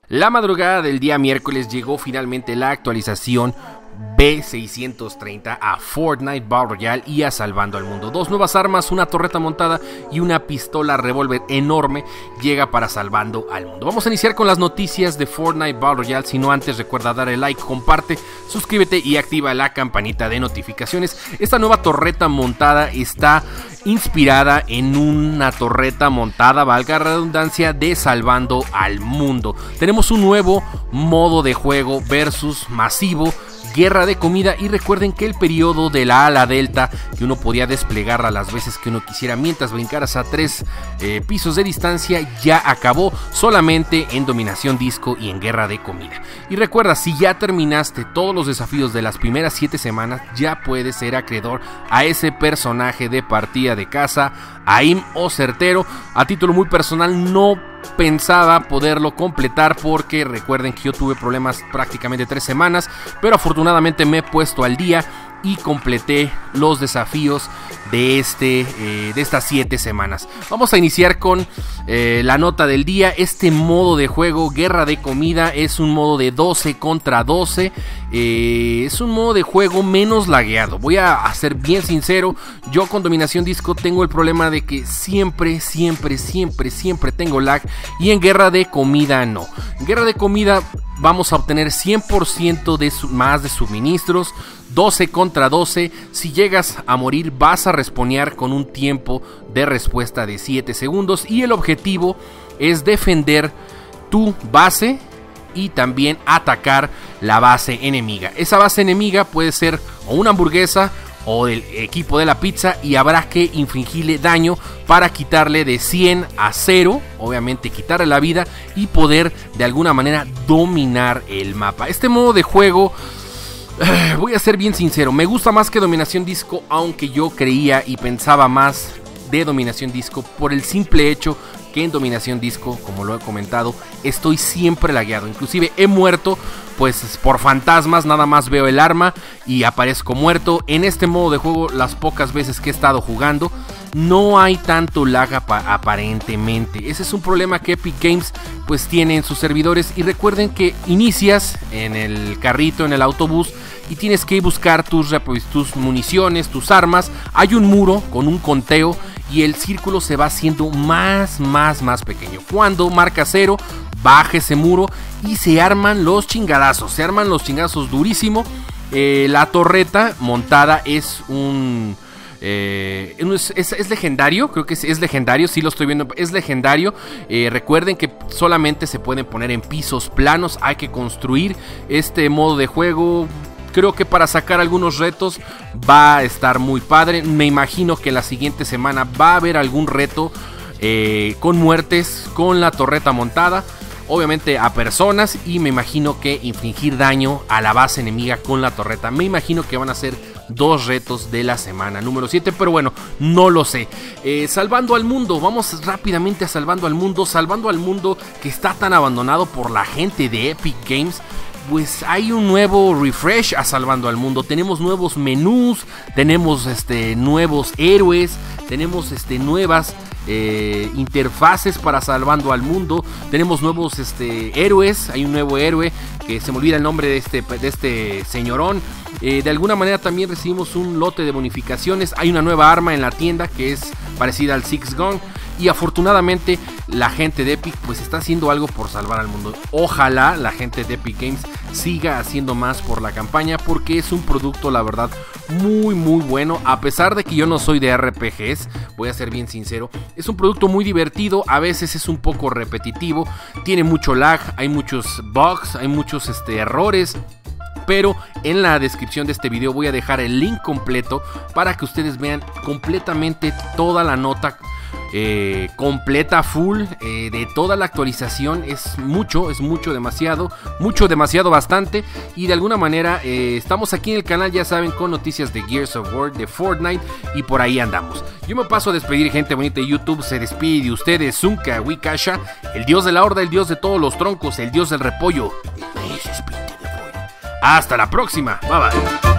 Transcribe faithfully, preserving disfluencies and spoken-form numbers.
La madrugada del día miércoles llegó finalmente la actualización B seiscientos treinta a Fortnite Battle Royale y a Salvando al Mundo. Dos nuevas armas, una torreta montada y una pistola revólver enorme llega para Salvando al Mundo. Vamos a iniciar con las noticias de Fortnite Battle Royale. Si no antes, recuerda darle like, comparte, suscríbete y activa la campanita de notificaciones. Esta nueva torreta montada está inspirada en una torreta montada, valga la redundancia, de Salvando al Mundo. Tenemos un nuevo modo de juego versus masivo, guerra de comida, y recuerden que el periodo de la ala delta, que uno podía desplegarla las veces que uno quisiera mientras brincaras a tres eh, pisos de distancia, ya acabó solamente en dominación disco y en guerra de comida. Y recuerda, si ya terminaste todos los desafíos de las primeras siete semanas, ya puedes ser acreedor a ese personaje de partida de caza, Aim o Certero. A título muy personal, no pensaba poderlo completar porque recuerden que yo tuve problemas prácticamente tres semanas, pero afortunadamente me he puesto al día y completé los desafíos de, este, eh, de estas siete semanas. Vamos a iniciar con eh, la nota del día. Este modo de juego, guerra de comida, es un modo de doce contra doce. Eh, es un modo de juego menos lagueado. Voy a, a ser bien sincero, yo con dominación disco tengo el problema de que siempre, siempre, siempre, siempre tengo lag, y en guerra de comida no. En guerra de comida vamos a obtener cien por ciento de su, más de suministros, doce contra doce. Si llegas a morir vas a respawnear con un tiempo de respuesta de siete segundos, y el objetivo es defender tu base y también atacar la base enemiga. Esa base enemiga puede ser o una hamburguesa o del equipo de la pizza, y habrá que infligirle daño para quitarle de cien a cero, obviamente quitarle la vida y poder de alguna manera dominar el mapa. Este modo de juego, eh, voy a ser bien sincero, me gusta más que dominación disco, aunque yo creía y pensaba más de dominación disco por el simple hecho que en dominación disco, como lo he comentado, estoy siempre lagueado. Inclusive he muerto pues por fantasmas, nada más veo el arma y aparezco muerto. En este modo de juego, las pocas veces que he estado jugando, no hay tanto lag aparentemente. Ese es un problema que Epic Games pues tiene en sus servidores. Y recuerden que inicias en el carrito, en el autobús, y tienes que buscar tus, tus municiones, tus armas. Hay un muro con un conteo y el círculo se va haciendo más, más, más pequeño. Cuando marca cero, baja ese muro y se arman los chingadazos. Se arman los chingadazos durísimo. Eh, la torreta montada es un... Eh, es, es, es legendario, creo que es, es legendario, sí lo estoy viendo, es legendario. Eh, recuerden que solamente se pueden poner en pisos planos, hay que construir este modo de juego. Creo que para sacar algunos retos va a estar muy padre. Me imagino que la siguiente semana va a haber algún reto eh, con muertes, con la torreta montada, obviamente a personas, y me imagino que infligir daño a la base enemiga con la torreta. Me imagino que van a ser dos retos de la semana número siete, pero bueno, no lo sé. eh, Salvando al Mundo, vamos rápidamente a Salvando al Mundo. Salvando al Mundo, que está tan abandonado por la gente de Epic Games. Pues hay un nuevo refresh a Salvando al Mundo. Tenemos nuevos menús, tenemos este, nuevos héroes, tenemos este, nuevas eh, interfaces para Salvando al Mundo. Tenemos nuevos este, héroes, hay un nuevo héroe que se me olvida el nombre de este, de este señorón. Eh, de alguna manera también recibimos un lote de bonificaciones. Hay una nueva arma en la tienda que es parecida al Six Gun. Y afortunadamente la gente de Epic pues está haciendo algo por salvar al mundo. Ojalá la gente de Epic Games siga haciendo más por la campaña, porque es un producto, la verdad, muy muy bueno. A pesar de que yo no soy de R P Gs, voy a ser bien sincero, es un producto muy divertido. A veces es un poco repetitivo, tiene mucho lag, hay muchos bugs, hay muchos este, errores. Pero en la descripción de este video voy a dejar el link completo para que ustedes vean completamente toda la nota eh, completa, full, eh, de toda la actualización. Es mucho, es mucho, demasiado, mucho, demasiado, bastante. Y de alguna manera eh, estamos aquí en el canal, ya saben, con noticias de Gears of War, de Fortnite, y por ahí andamos. Yo me paso a despedir, gente bonita de YouTube. Se despide de ustedes Zunca Wikasha, el dios de la horda, el dios de todos los troncos, el dios del repollo, el maíz espíritu de pollo. Hasta la próxima, bye bye.